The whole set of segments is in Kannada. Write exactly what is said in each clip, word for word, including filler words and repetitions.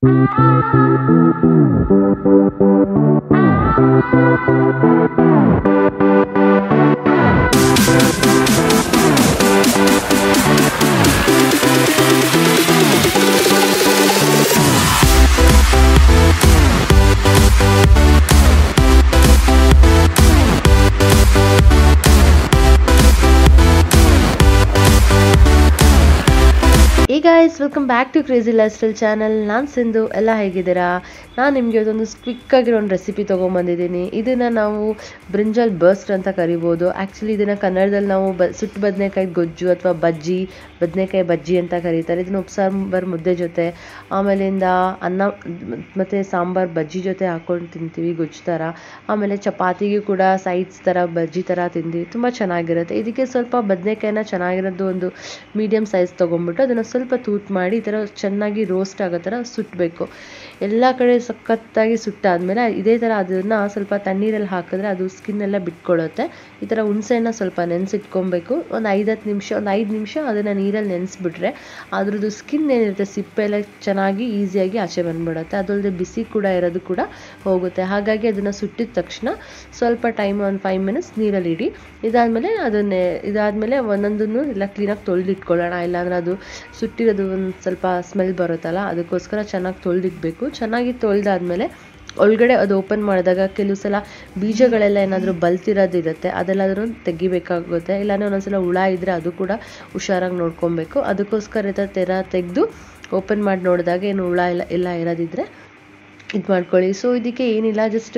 Hey guys, welcome back to Crazy Lifestyle channel. ನಾನು ಸಿಂಧು. ಎಲ್ಲ ಹೇಗಿದ್ದೀರಾ? ನಾನು ನಿಮಗೆ ಅದೊಂದು ಕ್ವಿಕ್ ಆಗಿರೋ ಒಂದು ರೆಸಿಪಿ ತೊಗೊಂಬಂದಿದ್ದೀನಿ. ಇದನ್ನು ನಾವು ಬ್ರಿಂಜಾಲ್ ಬರ್ಸ್ಟ್ ಅಂತ ಕರಿಬೋದು. ಆ್ಯಕ್ಚುಲಿ ಇದನ್ನು ಕನ್ನಡದಲ್ಲಿ ನಾವು ಬ ಸುಟ್ಟು ಬದನೆಕಾಯಿ ಗೊಜ್ಜು ಅಥವಾ ಬಜ್ಜಿ, ಬದನೆಕಾಯಿ ಬಜ್ಜಿ ಅಂತ ಕರೀತಾರೆ. ಇದನ್ನು ಉಪ್ಸಾಂಬಾರು ಮುದ್ದೆ ಜೊತೆ, ಆಮೇಲಿಂದ ಅನ್ನ ಮತ್ತು ಸಾಂಬಾರು ಬಜ್ಜಿ ಜೊತೆ ಹಾಕ್ಕೊಂಡು ತಿಂತೀವಿ ಗೊಜ್ಜು ಥರ. ಆಮೇಲೆ ಚಪಾತಿಗೂ ಕೂಡ ಸೈಡ್ಸ್ ಥರ ಬಜ್ಜಿ ಥರ ತಿಂತೀವಿ. ತುಂಬ ಚೆನ್ನಾಗಿರುತ್ತೆ. ಇದಕ್ಕೆ ಸ್ವಲ್ಪ ಬದನೆಕಾಯಿನ ಚೆನ್ನಾಗಿರೋದು ಒಂದು ಮೀಡಿಯಮ್ ಸೈಜ್ ತೊಗೊಂಡ್ಬಿಟ್ಟು ಅದನ್ನು ಸ್ವಲ್ಪ ತೂತು ಮಾಡಿ ಈ ಥರ ಚೆನ್ನಾಗಿ ರೋಸ್ಟ್ ಆಗೋ ಥರ ಸುಟ್ಟಬೇಕು. ಎಲ್ಲ ಕಡೆ ಸಖತ್ತಾಗಿ ಸುಟ್ಟಾದ್ಮೇಲೆ ಇದೇ ಥರ ಅದನ್ನು ಸ್ವಲ್ಪ ತಣ್ಣೀರಲ್ಲಿ ಹಾಕಿದ್ರೆ ಅದು ಸ್ಕಿನ್ ಎಲ್ಲ ಬಿಟ್ಕೊಳ್ಳುತ್ತೆ. ಈ ಥರ ಹುಣಸೆಹಣ್ಣ ಸ್ವಲ್ಪ ನೆನೆಸಿಟ್ಕೊಬೇಕು. ಒಂದು ಐದು ಹತ್ತು ನಿಮಿಷ ಒಂದು ಐದು ನಿಮಿಷ ಅದನ್ನು ನೀರಲ್ಲಿ ನೆನೆಸ್ಬಿಟ್ರೆ ಅದ್ರದ್ದು ಸ್ಕಿನ್ ಏನಿರುತ್ತೆ ಸಿಪ್ಪೆ ಎಲ್ಲ ಚೆನ್ನಾಗಿ ಈಸಿಯಾಗಿ ಆಚೆ ಬಂದ್ಬಿಡುತ್ತೆ. ಅದಲ್ಲದೆ ಬಿಸಿ ಕೂಡ ಇರೋದು ಕೂಡ ಹೋಗುತ್ತೆ. ಹಾಗಾಗಿ ಅದನ್ನು ಸುಟ್ಟಿದ ತಕ್ಷಣ ಸ್ವಲ್ಪ ಟೈಮ್ ಒಂದು ಫೈವ್ ಮಿನಿಟ್ಸ್ ನೀರಲ್ಲಿ ಇಡಿ. ಇದಾದಮೇಲೆ ಅದನ್ನೇ ಇದಾದಮೇಲೆ ಒಂದೊಂದನ್ನು ಎಲ್ಲ ಕ್ಲೀನಾಗಿ ತೊಳೆದಿಟ್ಕೊಳ್ಳೋಣ. ಇಲ್ಲಾಂದರೆ ಅದು ಸುಟ್ಟಿರೋದು ಒಂದು ಸ್ವಲ್ಪ ಸ್ಮೆಲ್ ಬರುತ್ತಲ್ಲ, ಅದಕ್ಕೋಸ್ಕರ ಚೆನ್ನಾಗಿ ತೊಳೆದಿಡ್ಬೇಕು. ಚೆನ್ನಾಗಿ ತೊಳೆದಾದ್ಮೇಲೆ ಒಳಗಡೆ ಅದು ಓಪನ್ ಮಾಡಿದಾಗ ಕೆಲವು ಸಲ ಬೀಜಗಳೆಲ್ಲ ಏನಾದರೂ ಬಲ್ತಿರೋದಿರುತ್ತೆ, ಅದೆಲ್ಲಾದರೂ ತೆಗಿಬೇಕಾಗುತ್ತೆ. ಇಲ್ಲಾಂದರೆ ಒಂದೊಂದ್ಸಲ ಹುಳ ಇದ್ದರೆ ಅದು ಕೂಡ ಹುಷಾರಾಗಿ ನೋಡ್ಕೊಬೇಕು. ಅದಕ್ಕೋಸ್ಕರ ತೆರ ತೆಗೆದು ಓಪನ್ ಮಾಡಿ ನೋಡಿದಾಗ ಏನು ಹುಳ ಎಲ್ಲ ಎಲ್ಲ ಇರೋದಿದ್ರೆ ಇದು ಮಾಡ್ಕೊಳ್ಳಿ. ಸೊ ಇದಕ್ಕೆ ಏನಿಲ್ಲ, ಜಸ್ಟು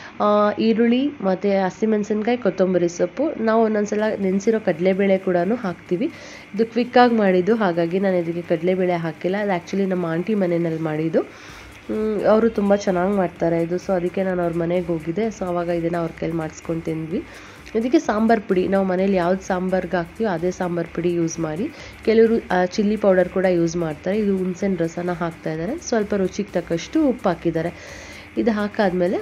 ಈರುಳ್ಳಿ ಮತ್ತು ಹಸಿಮೆಣಸಿನ್ಕಾಯಿ, ಕೊತ್ತಂಬರಿ ಸೊಪ್ಪು, ನಾವು ಒಂದೊಂದ್ಸಲ ನೆನೆಸಿರೋ ಕಡಲೆಬೇಳೆ ಕೂಡ ಹಾಕ್ತೀವಿ. ಇದು ಕ್ವಿಕ್ಕಾಗಿ ಮಾಡಿದ್ದು, ಹಾಗಾಗಿ ನಾನು ಇದಕ್ಕೆ ಕಡಲೆಬೇಳೆ ಹಾಕಿಲ್ಲ. ಅದು ಆ್ಯಕ್ಚುಲಿ ನಮ್ಮ ಆಂಟಿ ಮನೆಯಲ್ಲಿ ಮಾಡಿದ್ದು. ಅವರು ತುಂಬ ಚೆನ್ನಾಗಿ ಮಾಡ್ತಾರೆ ಇದು. ಸೊ ಅದಕ್ಕೆ ನಾನು ಅವ್ರ ಮನೆಗೆ ಹೋಗಿದ್ದೆ. ಸೊ ಆವಾಗ ಇದನ್ನು ಅವ್ರ ಕೈಲಿ ಮಾಡಿಸ್ಕೊಂಡು ತಿಂದ್ವಿ. ಇದಕ್ಕೆ ಸಾಂಬಾರು ಪುಡಿ, ನಾವು ಮನೇಲಿ ಯಾವ್ದು ಸಾಂಬಾರ್ಗೆ ಹಾಕ್ತೀವೋ ಅದೇ ಸಾಂಬಾರು ಪುಡಿ ಯೂಸ್ ಮಾಡಿ. ಕೆಲವರು ಚಿಲ್ಲಿ ಪೌಡರ್ ಕೂಡ ಯೂಸ್ ಮಾಡ್ತಾರೆ. ಇದು ಹುಣಸೆನ ರಸನ ಹಾಕ್ತಾ ಇದ್ದಾರೆ. ಸ್ವಲ್ಪ ರುಚಿಗೆ ತಕ್ಕಷ್ಟು ಉಪ್ಪು ಹಾಕಿದ್ದಾರೆ. ಇದು ಹಾಕಾದ್ಮೇಲೆ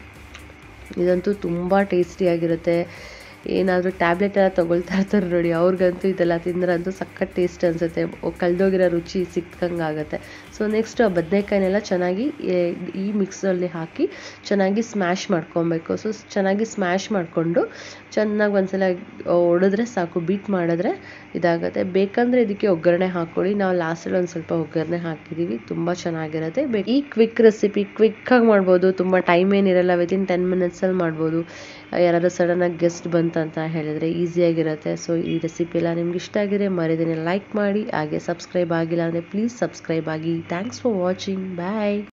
ಇದಂತೂ ತುಂಬ ಟೇಸ್ಟಿಯಾಗಿರುತ್ತೆ. ಏನಾದರೂ ಟ್ಯಾಬ್ಲೆಟ್ ಎಲ್ಲ ತೊಗೊಳ್ತಾ ಇರ್ತಾರೆ ನೋಡಿ, ಅವ್ರಿಗಂತೂ ಇದೆಲ್ಲ ತಿಂದ್ರಂತೂ ಸಖತ್ ಟೇಸ್ಟ್ ಅನಿಸುತ್ತೆ. ಕಳೆದೋಗಿರೋ ರುಚಿ ಸಿಕ್ಕಂಗೆ ಆಗುತ್ತೆ. ಸೊ ನೆಕ್ಸ್ಟ್ ಆ ಬದನೆಕಾಯಿನೆಲ್ಲ ಚೆನ್ನಾಗಿ ಈ ಮಿಕ್ಸಲ್ಲಿ ಹಾಕಿ ಚೆನ್ನಾಗಿ ಸ್ಮ್ಯಾಶ್ ಮಾಡ್ಕೊಬೇಕು. ಸೊ ಚೆನ್ನಾಗಿ ಸ್ಮ್ಯಾಶ್ ಮಾಡಿಕೊಂಡು ಚೆನ್ನಾಗಿ ಒಂದ್ಸಲ ಹೊಡೆದ್ರೆ ಸಾಕು, ಬೀಟ್ ಮಾಡಿದ್ರೆ ಇದಾಗುತ್ತೆ. ಬೇಕಂದರೆ ಇದಕ್ಕೆ ಒಗ್ಗರಣೆ ಹಾಕ್ಕೊಳ್ಳಿ. ನಾವು ಲಾಸ್ಟಲ್ಲಿ ಒಂದು ಸ್ವಲ್ಪ ಒಗ್ಗರಣೆ ಹಾಕಿದ್ದೀವಿ, ತುಂಬ ಚೆನ್ನಾಗಿರುತ್ತೆ. ಬೇ ಈ ಕ್ವಿಕ್ ರೆಸಿಪಿ ಕ್ವಿಕ್ಕಾಗಿ ಮಾಡ್ಬೋದು, ತುಂಬ ಟೈಮ್ ಏನಿರಲ್ಲ, ವಿತಿನ್ ಟೆನ್ ಮಿನಿಟ್ಸಲ್ಲಿ ಮಾಡ್ಬೋದು. ಯಾರಾದರೂ ಸಡನ್ನಾಗಿ ಗೆಸ್ಟ್ ಬಂತಂತ ಹೇಳಿದರೆ ಈಸಿಯಾಗಿರುತ್ತೆ. ಸೊ ಈ ರೆಸಿಪಿ ಎಲ್ಲ ನಿಮ್ಗೆ ಇಷ್ಟ ಆಗಿದೆ ಮರಿದೇನೆ ಲೈಕ್ ಮಾಡಿ, ಹಾಗೆ ಸಬ್ಸ್ಕ್ರೈಬ್ ಆಗಿಲ್ಲ ಅಂದರೆ ಪ್ಲೀಸ್ ಸಬ್ಸ್ಕ್ರೈಬ್ ಆಗಿ. Thanks for watching. ಬಾಯ್.